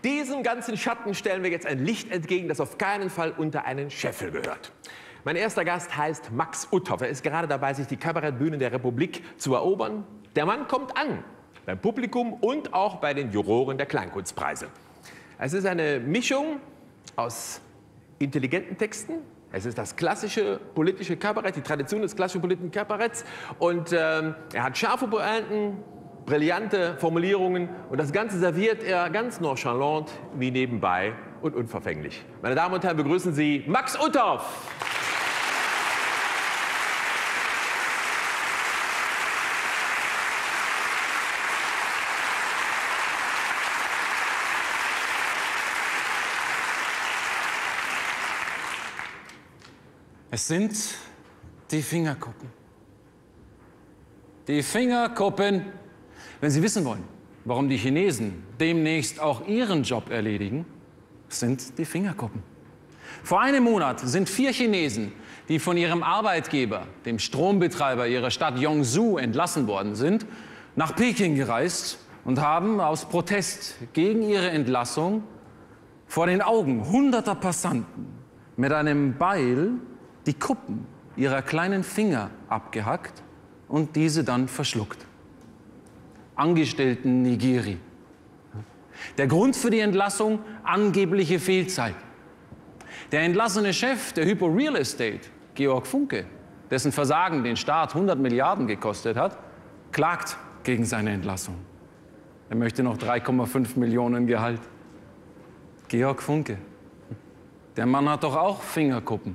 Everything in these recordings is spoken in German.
Diesem ganzen Schatten stellen wir jetzt ein Licht entgegen, das auf keinen Fall unter einen Scheffel gehört. Mein erster Gast heißt Max Uthoff. Er ist gerade dabei, sich die Kabarettbühnen der Republik zu erobern. Der Mann kommt an, beim Publikum und auch bei den Juroren der Kleinkunstpreise. Es ist eine Mischung aus intelligenten Texten. Es ist das klassische politische Kabarett, die Tradition des klassischen politischen Kabaretts. Und er hat scharfe Pointen, brillante Formulierungen. Und das Ganze serviert er ganz nonchalant wie nebenbei und unverfänglich. Meine Damen und Herren, begrüßen Sie Max Uthoff. Es sind die Fingerkuppen. Die Fingerkuppen. Wenn Sie wissen wollen, warum die Chinesen demnächst auch ihren Job erledigen, sind die Fingerkuppen. Vor einem Monat sind 4 Chinesen, die von ihrem Arbeitgeber, dem Strombetreiber ihrer Stadt Yongzhou, entlassen worden sind, nach Peking gereist und haben aus Protest gegen ihre Entlassung vor den Augen hunderter Passanten mit einem Beil die Kuppen ihrer kleinen Finger abgehackt und diese dann verschluckt. Angestellten Nigiri. Der Grund für die Entlassung: angebliche Fehlzeit. Der entlassene Chef der Hypo Real Estate, Georg Funke, dessen Versagen den Staat 100 Milliarden gekostet hat, klagt gegen seine Entlassung. Er möchte noch 3,5 Millionen Gehalt. Georg Funke. Der Mann hat doch auch Fingerkuppen.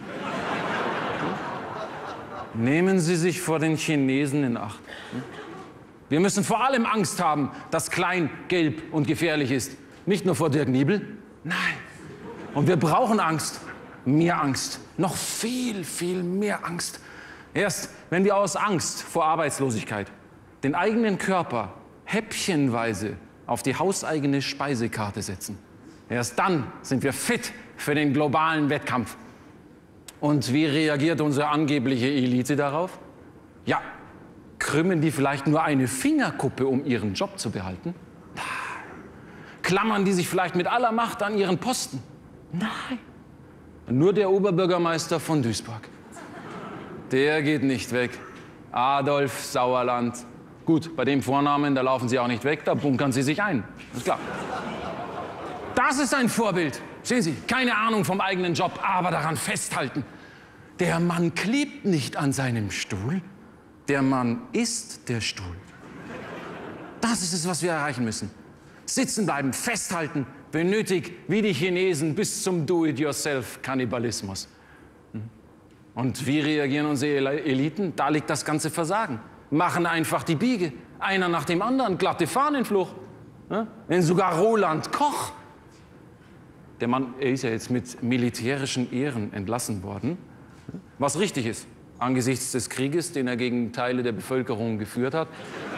Nehmen Sie sich vor den Chinesen in Acht. Wir müssen vor allem Angst haben, dass klein, gelb und gefährlich ist. Nicht nur vor Dirk Niebel. Nein. Und wir brauchen Angst. Mehr Angst. Noch viel, viel mehr Angst. Erst wenn wir aus Angst vor Arbeitslosigkeit den eigenen Körper häppchenweise auf die hauseigene Speisekarte setzen. Erst dann sind wir fit für den globalen Wettkampf. Und wie reagiert unsere angebliche Elite darauf? Ja, krümmen die vielleicht nur eine Fingerkuppe, um ihren Job zu behalten? Nein. Klammern die sich vielleicht mit aller Macht an ihren Posten? Nein. Nur der Oberbürgermeister von Duisburg. Der geht nicht weg. Adolf Sauerland. Gut, bei dem Vornamen, da laufen Sie auch nicht weg, da bunkern Sie sich ein. Ist klar. Das ist ein Vorbild. Sehen Sie, keine Ahnung vom eigenen Job, aber daran festhalten. Der Mann klebt nicht an seinem Stuhl, der Mann ist der Stuhl. Das ist es, was wir erreichen müssen. Sitzen bleiben, festhalten, wenn nötig, wie die Chinesen, bis zum Do-it-yourself-Kannibalismus. Und wie reagieren unsere Eliten? Da liegt das ganze Versagen. Machen einfach die Biege, einer nach dem anderen, glatte Fahnenflucht. Wenn sogar Roland Koch, der Mann, er ist ja jetzt mit militärischen Ehren entlassen worden, was richtig ist, angesichts des Krieges, den er gegen Teile der Bevölkerung geführt hat.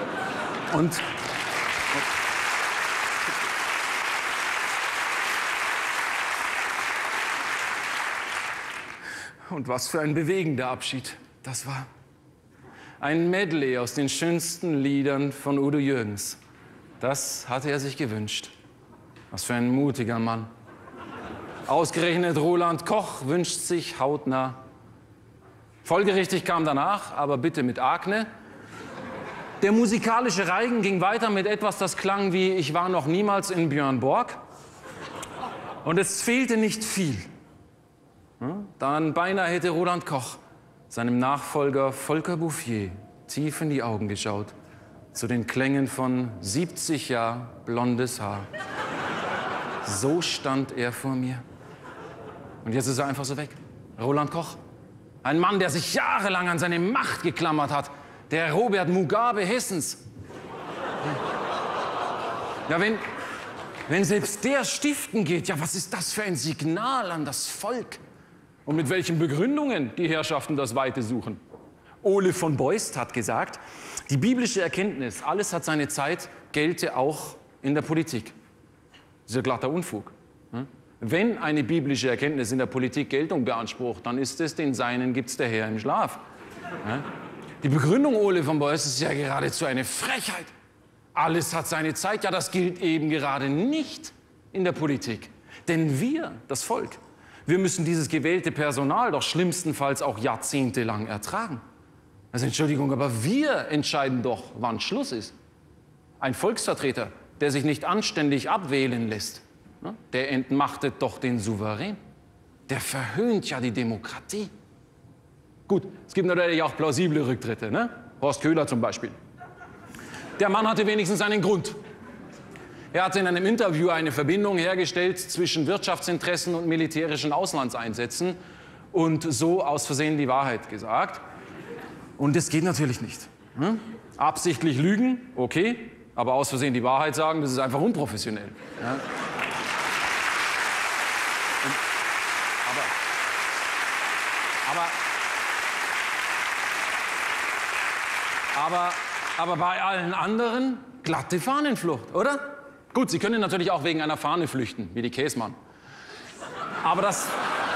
Und was für ein bewegender Abschied das war. Ein Medley aus den schönsten Liedern von Udo Jürgens. Das hatte er sich gewünscht. Was für ein mutiger Mann. Ausgerechnet Roland Koch wünscht sich hautnah. Folgerichtig kam danach, aber bitte mit Akne. Der musikalische Reigen ging weiter mit etwas, das klang wie „Ich war noch niemals in Björn Borg". Und es fehlte nicht viel. Dann beinahe hätte Roland Koch seinem Nachfolger Volker Bouffier tief in die Augen geschaut, zu den Klängen von 70 Jahre blondes Haar. So stand er vor mir. Und jetzt ist er einfach so weg. Roland Koch. Ein Mann, der sich jahrelang an seine Macht geklammert hat. Der Robert Mugabe Hessens. Ja, wenn selbst der stiften geht, ja, was ist das für ein Signal an das Volk? Und mit welchen Begründungen die Herrschaften das Weite suchen? Ole von Beust hat gesagt, die biblische Erkenntnis, alles hat seine Zeit, gelte auch in der Politik. Das ist ja glatter Unfug. Wenn eine biblische Erkenntnis in der Politik Geltung beansprucht, dann ist es, den Seinen gibt's der Herr im Schlaf. Die Begründung Ole von Beust ist ja geradezu eine Frechheit. Alles hat seine Zeit, ja, das gilt eben gerade nicht in der Politik. Denn wir, das Volk, wir müssen dieses gewählte Personal doch schlimmstenfalls auch jahrzehntelang ertragen. Also Entschuldigung, aber wir entscheiden doch, wann Schluss ist. Ein Volksvertreter, der sich nicht anständig abwählen lässt, der entmachtet doch den Souverän. Der verhöhnt ja die Demokratie. Gut, es gibt natürlich auch plausible Rücktritte, ne? Horst Köhler zum Beispiel. Der Mann hatte wenigstens einen Grund. Er hatte in einem Interview eine Verbindung hergestellt zwischen Wirtschaftsinteressen und militärischen Auslandseinsätzen und so aus Versehen die Wahrheit gesagt. Und das geht natürlich nicht. Ne? Absichtlich lügen, okay, aber aus Versehen die Wahrheit sagen, das ist einfach unprofessionell. Ja? Aber bei allen anderen glatte Fahnenflucht, oder? Gut, Sie können natürlich auch wegen einer Fahne flüchten, wie die Käsmann. Aber das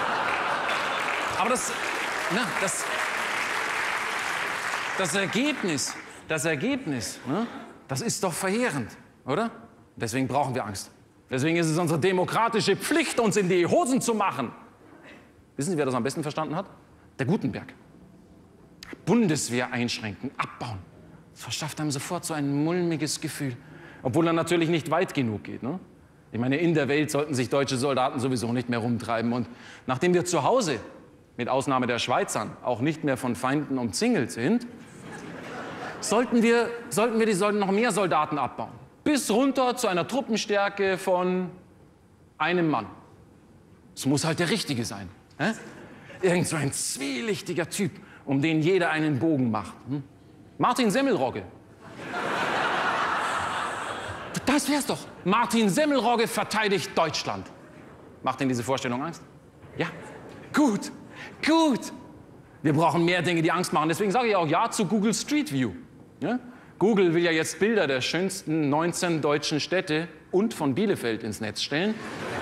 Ergebnis, ne, das ist doch verheerend, oder? Deswegen brauchen wir Angst. Deswegen ist es unsere demokratische Pflicht, uns in die Hosen zu machen. Wissen Sie, wer das am besten verstanden hat? Der Gutenberg. Bundeswehr einschränken, abbauen. Das verschafft einem sofort so ein mulmiges Gefühl. Obwohl er natürlich nicht weit genug geht. Ne? Ich meine, in der Welt sollten sich deutsche Soldaten sowieso nicht mehr rumtreiben. Und nachdem wir zu Hause, mit Ausnahme der Schweizern, auch nicht mehr von Feinden umzingelt sind, sollten wir noch mehr Soldaten abbauen. Bis runter zu einer Truppenstärke von einem Mann. Es muss halt der Richtige sein. Irgend so ein zwielichtiger Typ, um den jeder einen Bogen macht. Martin Semmelrogge. Das wär's doch. Martin Semmelrogge verteidigt Deutschland. Macht Ihnen diese Vorstellung Angst? Ja. Gut. Wir brauchen mehr Dinge, die Angst machen. Deswegen sage ich auch Ja zu Google Street View. Ja? Google will ja jetzt Bilder der schönsten 19 deutschen Städte und von Bielefeld ins Netz stellen.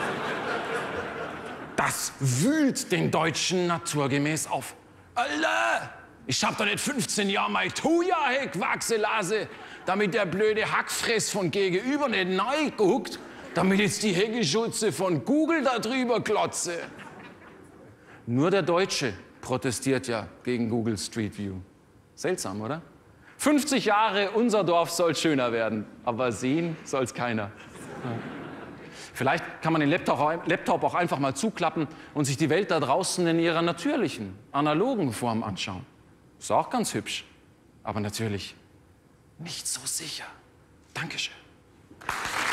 Das wühlt den Deutschen naturgemäß auf. Alter, ich hab doch nicht 15 Jahre mein Thuja wachsen lassen, damit der blöde Hackfress von gegenüber nicht neu guckt, damit jetzt die Heckeschutze von Google da drüber klotze. Nur der Deutsche protestiert ja gegen Google Street View. Seltsam, oder? 50 Jahre, unser Dorf soll schöner werden, aber sehen soll's keiner. Ja. Vielleicht kann man den Laptop auch einfach mal zuklappen und sich die Welt da draußen in ihrer natürlichen, analogen Form anschauen. Ist auch ganz hübsch, aber natürlich nicht so sicher. Dankeschön.